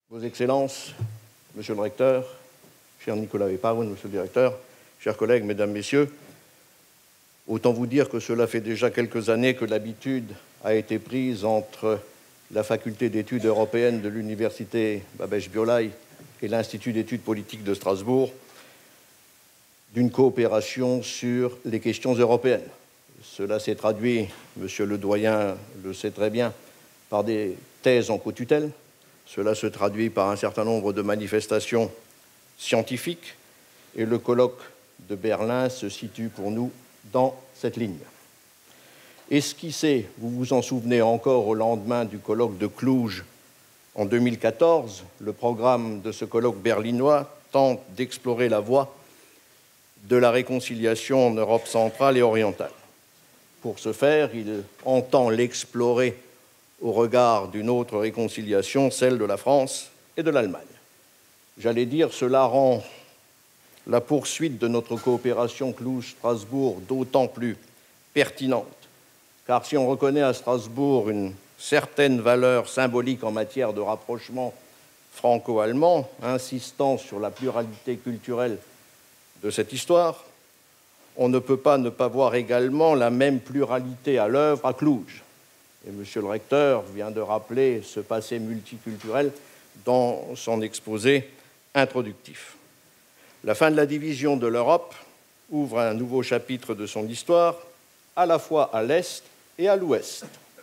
Vos Excellences, Monsieur le Recteur, cher Nicolas Epaoun, Monsieur le Directeur, chers collègues, Mesdames, Messieurs, autant vous dire que cela fait déjà quelques années que l'habitude a été prise entre la faculté d'études européennes de l'université Babes-Biolaï et l'Institut d'études politiques de Strasbourg d'une coopération sur les questions européennes. Cela s'est traduit, Monsieur le doyen le sait très bien, par des thèses en co-tutelle. Cela se traduit par un certain nombre de manifestations scientifiques et le colloque de Berlin se situe pour nous dans cette ligne. Esquissé, vous vous en souvenez encore, au lendemain du colloque de Cluj en 2014, le programme de ce colloque berlinois tente d'explorer la voie de la réconciliation en Europe centrale et orientale. Pour ce faire, il entend l'explorer au regard d'une autre réconciliation, celle de la France et de l'Allemagne. J'allais dire, cela rend la poursuite de notre coopération Cluj-Strasbourg d'autant plus pertinente, car si on reconnaît à Strasbourg une certaine valeur symbolique en matière de rapprochement franco-allemand, insistant sur la pluralité culturelle de cette histoire, on ne peut pas ne pas voir également la même pluralité à l'œuvre à Cluj. Et Monsieur le Recteur vient de rappeler ce passé multiculturel dans son exposé introductif. La fin de la division de l'Europe ouvre un nouveau chapitre de son histoire, à la fois à l'Est et à l'Ouest.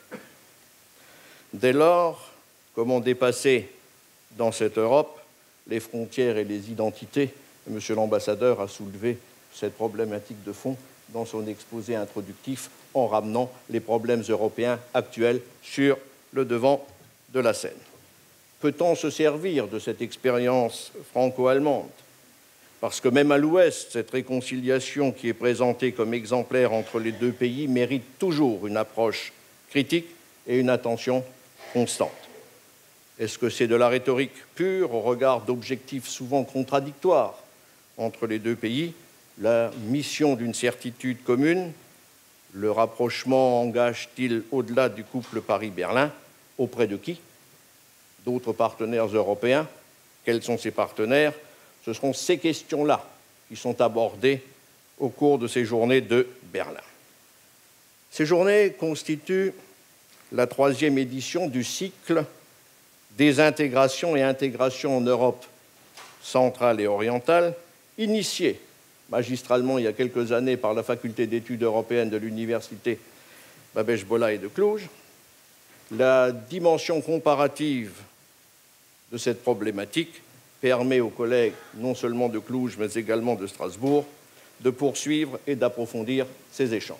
Dès lors, comment dépasser dans cette Europe les frontières et les identités? Monsieur l'ambassadeur a soulevé cette problématique de fond dans son exposé introductif en ramenant les problèmes européens actuels sur le devant de la scène. Peut-on se servir de cette expérience franco-allemande? Parce que même à l'Ouest, cette réconciliation qui est présentée comme exemplaire entre les deux pays mérite toujours une approche critique et une attention constante. Est-ce que c'est de la rhétorique pure au regard d'objectifs souvent contradictoires entre les deux pays? La mission d'une certitude commune, le rapprochement engage-t-il au-delà du couple Paris-Berlin? Auprès de qui? D'autres partenaires européens? Quels sont ces partenaires? Ce seront ces questions-là qui sont abordées au cours de ces journées de Berlin. Ces journées constituent la 3e édition du cycle Désintégration et intégration en Europe centrale et orientale, initié magistralement il y a quelques années par la faculté d'études européennes de l'université Babes-Biolaï de Cluj. La dimension comparative de cette problématique permet aux collègues, non seulement de Cluj, mais également de Strasbourg, de poursuivre et d'approfondir ces échanges.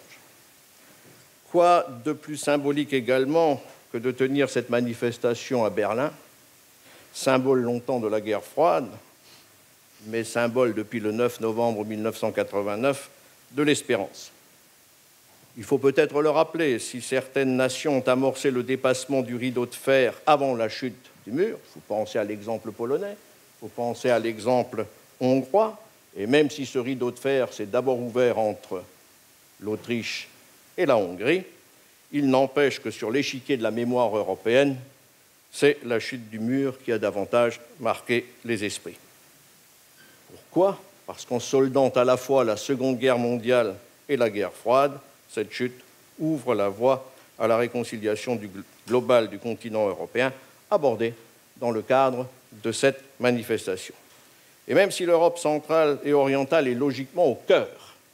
Quoi de plus symbolique également que de tenir cette manifestation à Berlin, symbole longtemps de la guerre froide, mais symbole depuis le 9 novembre 1989 de l'espérance. Il faut peut-être le rappeler, si certaines nations ont amorcé le dépassement du rideau de fer avant la chute du mur, il faut penser à l'exemple polonais, il faut penser à l'exemple hongrois, et même si ce rideau de fer s'est d'abord ouvert entre l'Autriche et la Hongrie, il n'empêche que sur l'échiquier de la mémoire européenne, c'est la chute du mur qui a davantage marqué les esprits. Pourquoi? Parce qu'en soldant à la fois la Seconde Guerre mondiale et la guerre froide, cette chute ouvre la voie à la réconciliation globale du continent européen abordée dans le cadre de cette manifestation. Et même si l'Europe centrale et orientale est logiquement au cœur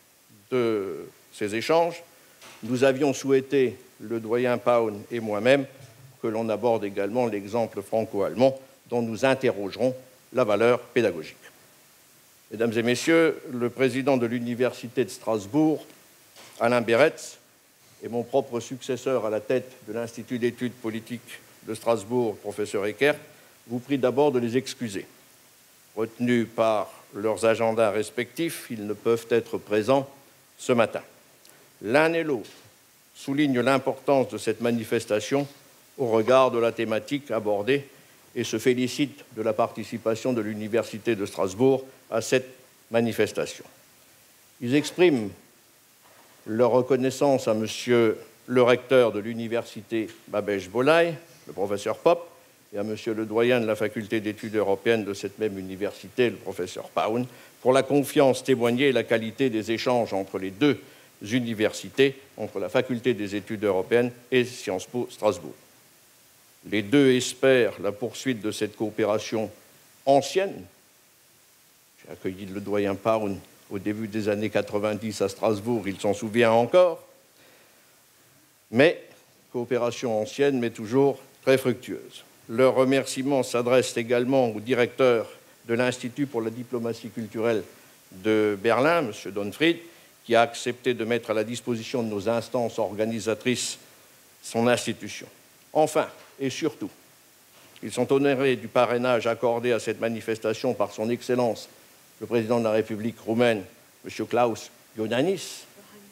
de ces échanges, nous avions souhaité, le doyen Paun et moi-même, que l'on aborde également l'exemple franco-allemand dont nous interrogerons la valeur pédagogique. Mesdames et Messieurs, le président de l'Université de Strasbourg, Alain Beretz, et mon propre successeur à la tête de l'Institut d'études politiques de Strasbourg, professeur Eckert, vous prient d'abord de les excuser. Retenus par leurs agendas respectifs, ils ne peuvent être présents ce matin. L'un et l'autre soulignent l'importance de cette manifestation au regard de la thématique abordée et se félicitent de la participation de l'Université de Strasbourg à cette manifestation. Ils expriment leur reconnaissance à Monsieur le recteur de l'Université Babes-Biolaï, le professeur Pop, et à monsieur le doyen de la faculté d'études européennes de cette même université, le professeur Paun, pour la confiance témoignée et la qualité des échanges entre les deux universités, entre la faculté des études européennes et Sciences Po Strasbourg. Les deux espèrent la poursuite de cette coopération ancienne. J'ai accueilli le doyen Paun au début des années 90 à Strasbourg, il s'en souvient encore, mais coopération ancienne, mais toujours très fructueuse. Leurs remerciements s'adressent également au directeur de l'Institut pour la diplomatie culturelle de Berlin, M. Donfried, qui a accepté de mettre à la disposition de nos instances organisatrices son institution. Enfin, et surtout, ils sont honorés du parrainage accordé à cette manifestation par son Excellence, le président de la République roumaine, M. Klaus Iohannis,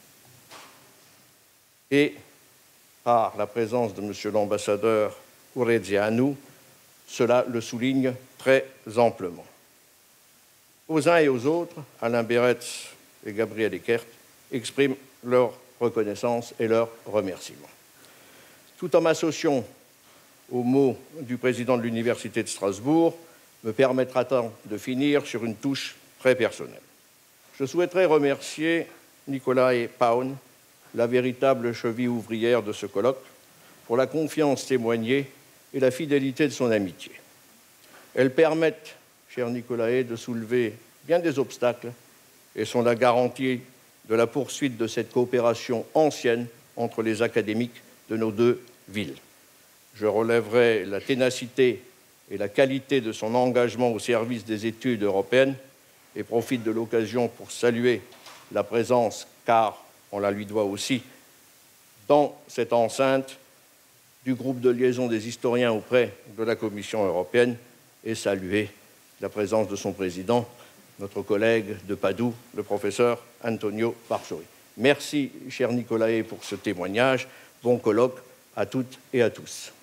et par la présence de M. l'ambassadeur Urezeanu, cela le souligne très amplement. Aux uns et aux autres, Alain Beretz et Gabriel Eckert expriment leur reconnaissance et leurs remerciements. Tout en m'associant aux mots du président de l'Université de Strasbourg, me permettra-t-il de finir sur une touche très personnelle. Je souhaiterais remercier Nicolae Paun, la véritable cheville ouvrière de ce colloque, pour la confiance témoignée et la fidélité de son amitié. Elles permettent, cher Nicolae, de soulever bien des obstacles et sont la garantie de la poursuite de cette coopération ancienne entre les académiques de nos deux villes. Je relèverai la ténacité et la qualité de son engagement au service des études européennes et profite de l'occasion pour saluer la présence, car on la lui doit aussi, dans cette enceinte du groupe de liaison des historiens auprès de la Commission européenne et saluer la présence de son président, notre collègue de Padoue, le professeur Antonio Barsori. Merci, cher Nicolae, pour ce témoignage. Bon colloque à toutes et à tous.